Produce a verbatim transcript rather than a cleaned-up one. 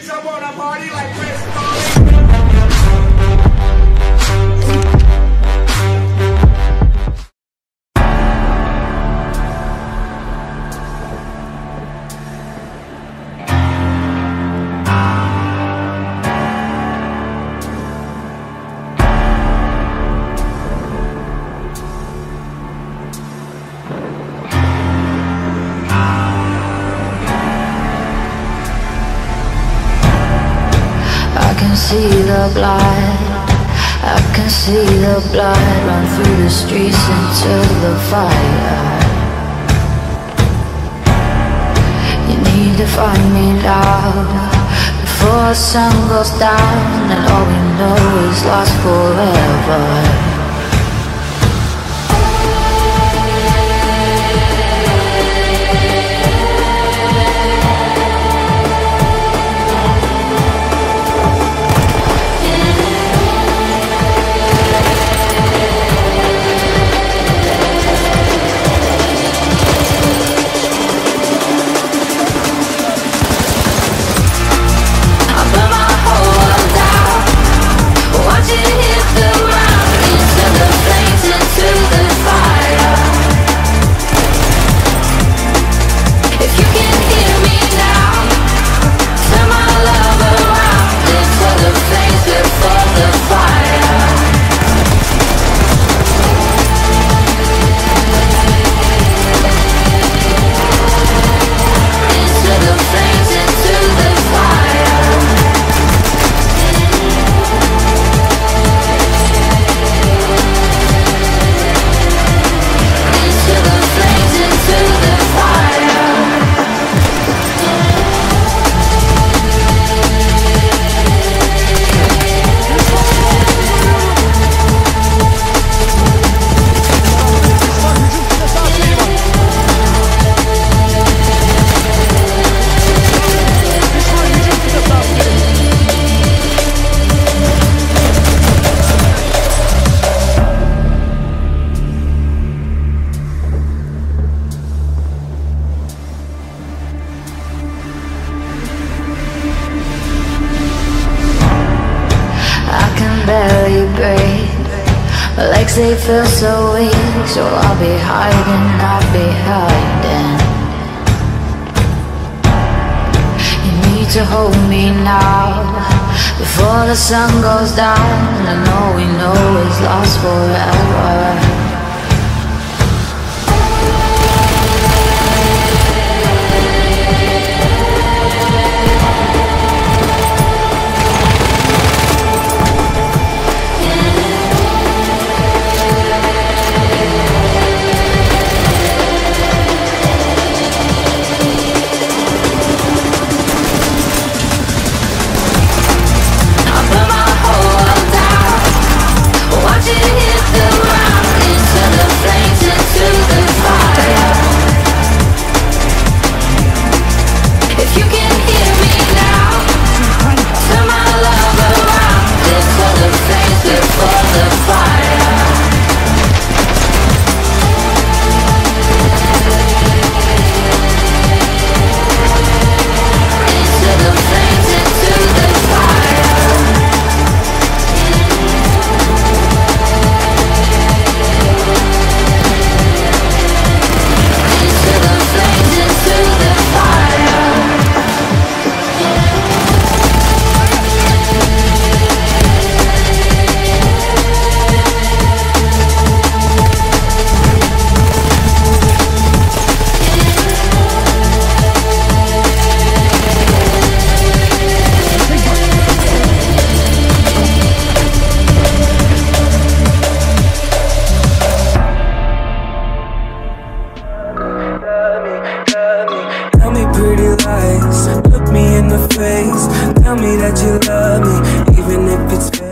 Jump on a party like Chris. I can see the blood, I can see the blood run through the streets into the fire. You need to find me now, before the sun goes down and all we know is lost forever. Barely breathe, my legs they feel so weak, so I'll be hiding, I'll be hiding. You need to hold me now, before the sun goes down and all we know is lost forever. Look me in the face, tell me that you love me, even if it's fake.